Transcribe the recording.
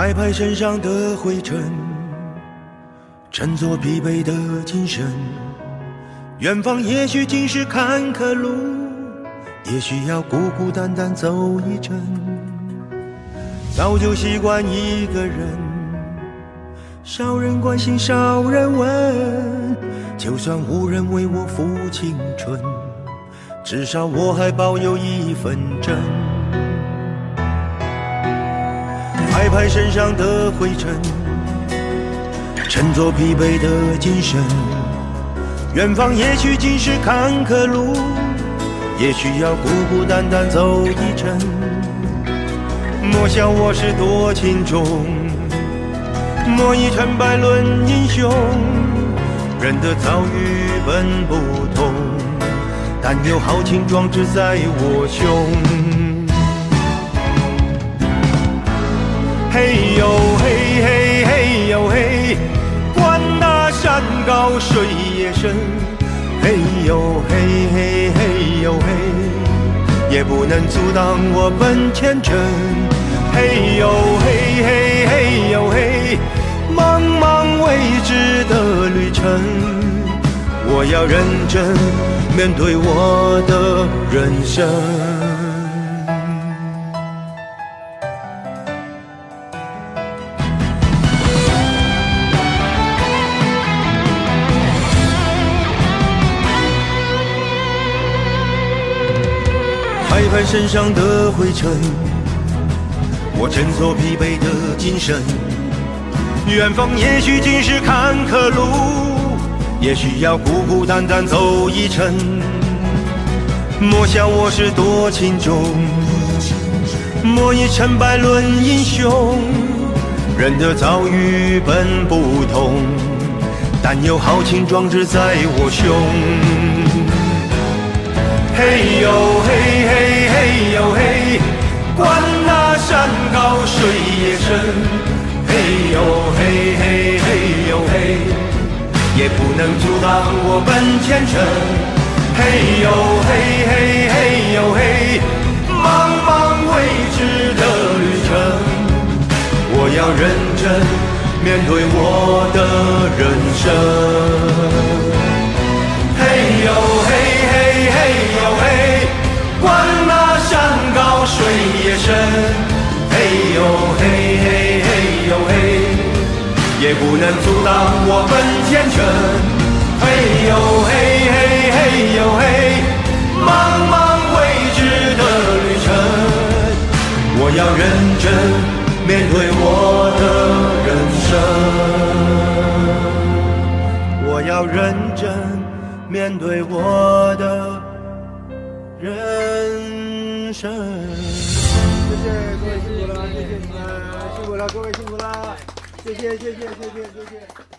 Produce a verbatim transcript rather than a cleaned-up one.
拍拍身上的灰尘，振作疲惫的精神。远方也许尽是坎坷路，也许要孤孤单单走一程。早就习惯一个人，少人关心少人问，就算无人为我付青春，至少我还保有一份真。拍拍身上的灰尘，振作疲惫的精神。远方也许尽是坎坷路，也许要孤孤单单走一程。莫笑我是多情种，莫以成败论英雄。人的遭遇本不同，但有豪情壮志在我胸。嘿呦嘿嘿嘿呦嘿，管那山高水也深。嘿呦嘿嘿嘿呦嘿，也不能阻挡我奔前程。嘿呦嘿嘿嘿呦嘿，茫茫未知的旅程，我要认真面对我的人生。拍拍身上的灰尘，我振作疲惫的精神。远方也许尽是坎坷路，也许要孤孤单单走一程。莫笑我是多情种，莫以成败论英雄。人的遭遇本不同，但有豪情壮志在我胸。嘿呦嘿嘿嘿呦嘿，管那山高水也深。嘿呦嘿嘿嘿呦嘿，也不能阻挡我奔前程。嘿呦嘿嘿嘿呦嘿，茫茫未知的旅程，我要认真面对我的人生。嘿呦嘿嘿嘿呦嘿，管那山高水也深。嘿呦嘿嘿嘿呦嘿，也不能阻挡我奔前程。嘿呦嘿嘿嘿呦嘿，茫茫未知的旅程，我要认真面对我的人生。我要认真面对我的人生。 谢谢各位辛苦了，谢谢你们，辛苦了，各位辛苦了，谢谢谢谢谢谢谢谢。